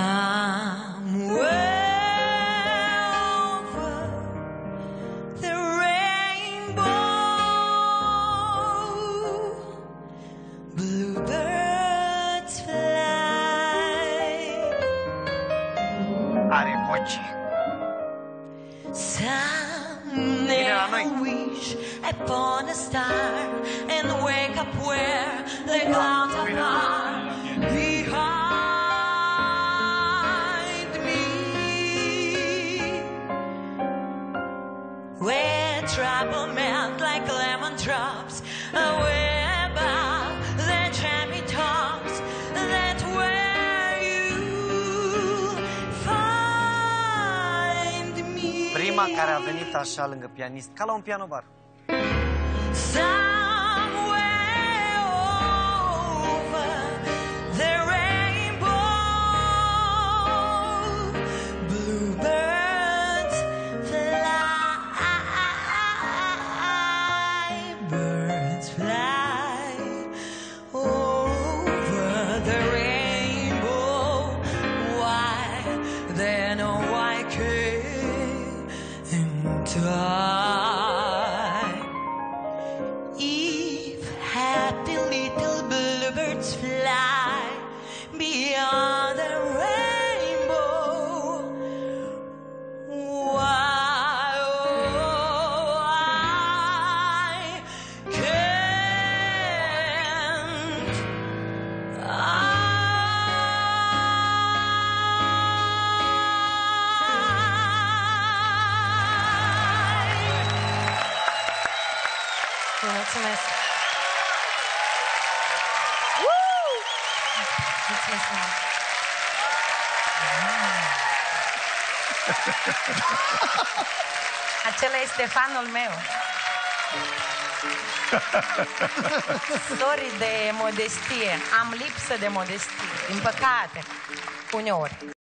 Are voce. Someday I wish upon a star and wake up where the clouds are far behind me, where trouble melt like lemon drops away above the chimney tops. That's where you find me. Prima care a venit așa lângă pianist, ca la un pianobar. Somewhere over the rainbow, bluebirds fly, birds fly over the rainbow. Why then why can't I? If happy little bluebirds fly beyond the rainbow, why, oh, I can't Mulțumesc! Mulțumesc mult! Acela este fanul meu. Sorry de modestie. Am lipsă de modestie, din păcate, uneori.